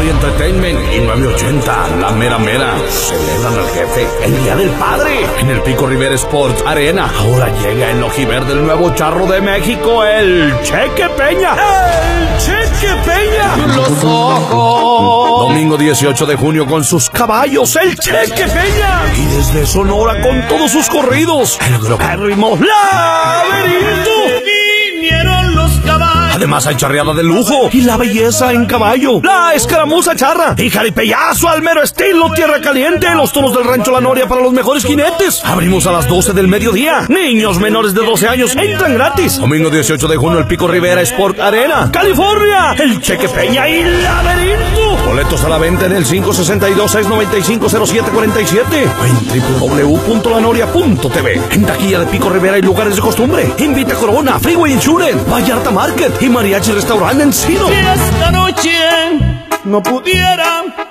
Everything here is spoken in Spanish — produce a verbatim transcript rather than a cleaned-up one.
Story Entertainment y nueve ochenta, La Mera Mera, celebran al jefe el Día del Padre en el Pico Rivera Sports Arena. Ahora llega el ojiverde del nuevo charro de México, el Cheque Peña. ¡El Cheque Peña! Los ojos. Domingo dieciocho de junio con sus caballos, el Cheque Peña. Y desde Sonora con todos sus corridos, el grupérrimo Laberinto. Vinieron los caballos. Además hay charreada de lujo y la belleza en caballo, la escaramuza charra y jaripellazo al mero estilo Tierra Caliente, los toros del Rancho La Noria para los mejores jinetes. Abrimos a las doce del mediodía. Niños menores de doce años entran gratis. Domingo dieciocho de junio el Pico Rivera Sport Arena, California, el Cheque Peña y Laberinto. Boletos a la venta en el cinco seis dos, seis nueve cinco, cero siete cuatro siete o en doble u doble u doble u punto la noria punto t v. En taquilla de Pico Rivera y lugares de costumbre. Invita Corona, Freeway Insurance, Vallarta Market y Mariachi Restaurante en Encino. Si esta noche no pudiera